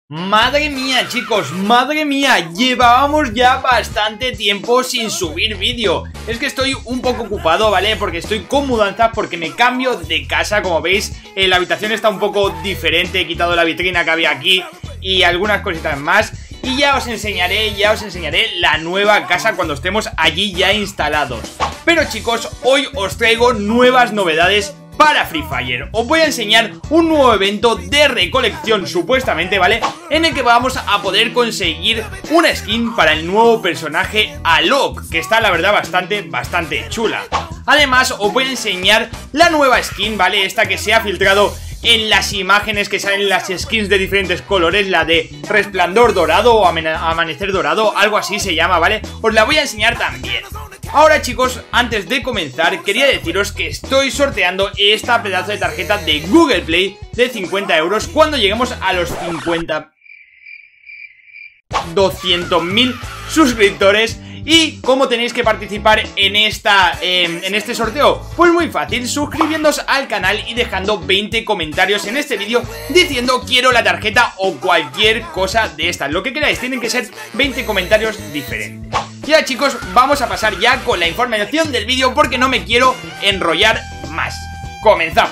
Madre mía, chicos, madre mía, llevábamos ya bastante tiempo sin subir vídeo. Es que estoy un poco ocupado, ¿vale? Porque estoy con mudanzas, porque me cambio de casa. Como veis, la habitación está un poco diferente. He quitado la vitrina que había aquí y algunas cositas más. Y ya os enseñaré la nueva casa cuando estemos allí ya instalados. Pero chicos, hoy os traigo nuevas novedades para Free Fire. Os voy a enseñar un nuevo evento de recolección, supuestamente, ¿vale? En el que vamos a poder conseguir una skin para el nuevo personaje Alok, que está la verdad bastante chula. Además, os voy a enseñar la nueva skin, ¿vale? Esta que se ha filtrado en las imágenes que salen las skins de diferentes colores, la de resplandor dorado o amanecer dorado, algo así se llama, ¿vale? Os la voy a enseñar también. Ahora chicos, antes de comenzar, quería deciros que estoy sorteando esta pedazo de tarjeta de Google Play de 50 euros cuando lleguemos a los 200.000 suscriptores. ¿Y cómo tenéis que participar en este sorteo? Pues muy fácil, suscribiéndoos al canal y dejando 20 comentarios en este vídeo diciendo quiero la tarjeta o cualquier cosa de estas. Lo que queráis, tienen que ser 20 comentarios diferentes. Y ahora chicos, vamos a pasar ya con la información del vídeo porque no me quiero enrollar más. Comenzamos.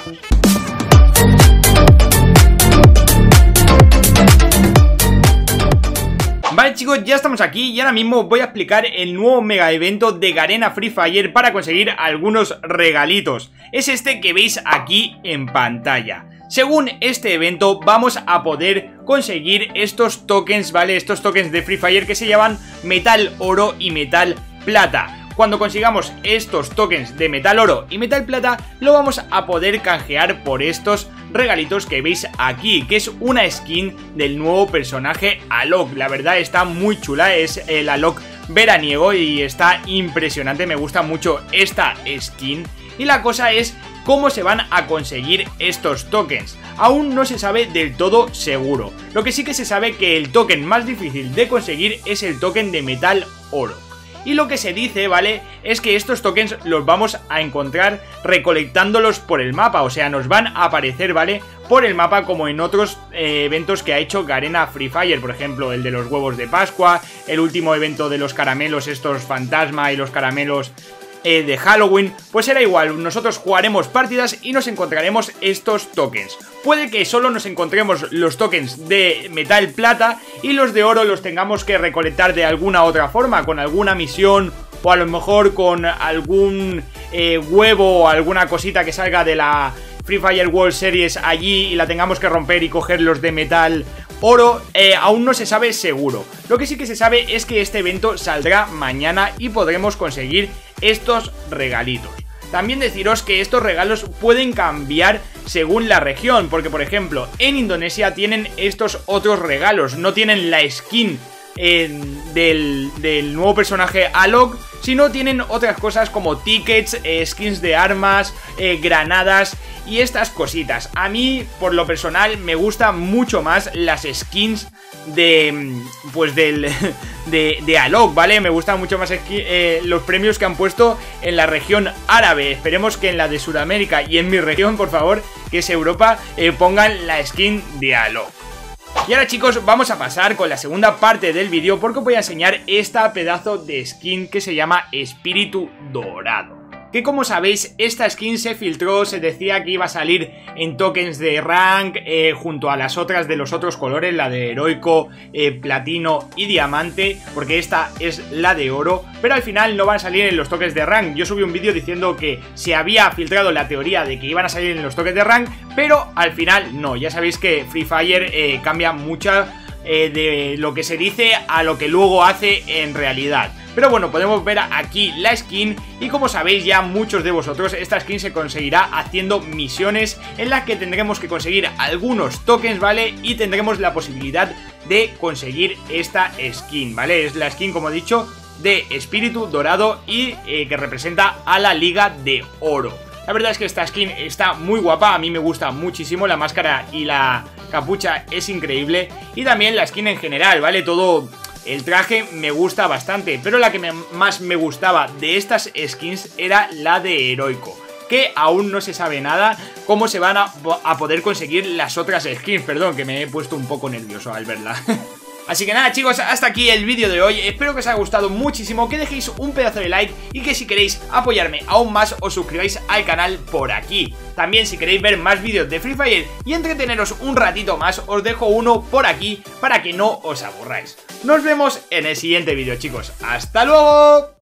Vale chicos, ya estamos aquí y ahora mismo os voy a explicar el nuevo mega evento de Garena Free Fire para conseguir algunos regalitos. Es este que veis aquí en pantalla. Según este evento vamos a poder conseguir estos tokens, ¿vale? Estos tokens de Free Fire que se llaman Metal Oro y Metal Plata. Cuando consigamos estos tokens de Metal Oro y Metal Plata, lo vamos a poder canjear por estos regalitos que veis aquí, que es una skin del nuevo personaje Alok. La verdad está muy chula, es el Alok veraniego y está impresionante, me gusta mucho esta skin. Y la cosa es cómo se van a conseguir estos tokens. Aún no se sabe del todo seguro. Lo que sí que se sabe que el token más difícil de conseguir es el token de Metal Oro. Y lo que se dice, ¿vale? Es que estos tokens los vamos a encontrar recolectándolos por el mapa. O sea, nos van a aparecer, ¿vale? Por el mapa como en otros eventos que ha hecho Garena Free Fire. Por ejemplo, el de los huevos de Pascua, el último evento de los caramelos, estos fantasma y los caramelos de Halloween. Pues era igual, nosotros jugaremos partidas y nos encontraremos estos tokens. Puede que solo nos encontremos los tokens de Metal Plata y los de oro los tengamos que recolectar de alguna otra forma, con alguna misión o a lo mejor con algún huevo o alguna cosita que salga de la Free Fire World Series allí y la tengamos que romper y coger los de Metal Oro. Aún no se sabe seguro. Lo que sí que se sabe es que este evento saldrá mañana y podremos conseguir estos regalitos. También deciros que estos regalos pueden cambiar según la región, porque por ejemplo en Indonesia tienen estos otros regalos, no tienen la skin del nuevo personaje Alok, sino tienen otras cosas como tickets, skins de armas, granadas y estas cositas. A mí, por lo personal, me gustan mucho más las skins de Alok, ¿vale? Me gustan mucho más los premios que han puesto en la región árabe. Esperemos que en la de Sudamérica y en mi región, por favor, que es Europa, pongan la skin de Alok. Y ahora chicos, vamos a pasar con la segunda parte del vídeo porque os voy a enseñar esta pedazo de skin que se llama Espíritu Dorado. Que como sabéis, esta skin se filtró, se decía que iba a salir en tokens de rank junto a las otras de los otros colores, la de heroico, platino y diamante, porque esta es la de oro, pero al final no van a salir en los tokens de rank. Yo subí un vídeo diciendo que se había filtrado la teoría de que iban a salir en los tokens de rank, pero al final no. Ya sabéis que Free Fire cambia mucho de lo que se dice a lo que luego hace en realidad. Pero bueno, podemos ver aquí la skin y como sabéis ya muchos de vosotros, esta skin se conseguirá haciendo misiones en las que tendremos que conseguir algunos tokens, ¿vale? Y tendremos la posibilidad de conseguir esta skin, ¿vale? Es la skin, como he dicho, de Espíritu Dorado y que representa a la Liga de Oro. La verdad es que esta skin está muy guapa, a mí me gusta muchísimo, la máscara y la capucha es increíble y también la skin en general, ¿vale? Todo el traje me gusta bastante, pero la que más me gustaba de estas skins era la de heroico. que aún no se sabe nada cómo se van a poder conseguir las otras skins. Perdón, que me he puesto un poco nervioso al verla. Así que nada, chicos, hasta aquí el vídeo de hoy. Espero que os haya gustado muchísimo, que dejéis un pedazo de like y que si queréis apoyarme aún más os suscribáis al canal por aquí. También si queréis ver más vídeos de Free Fire y entreteneros un ratito más, os dejo uno por aquí para que no os aburráis. Nos vemos en el siguiente vídeo, chicos. ¡Hasta luego!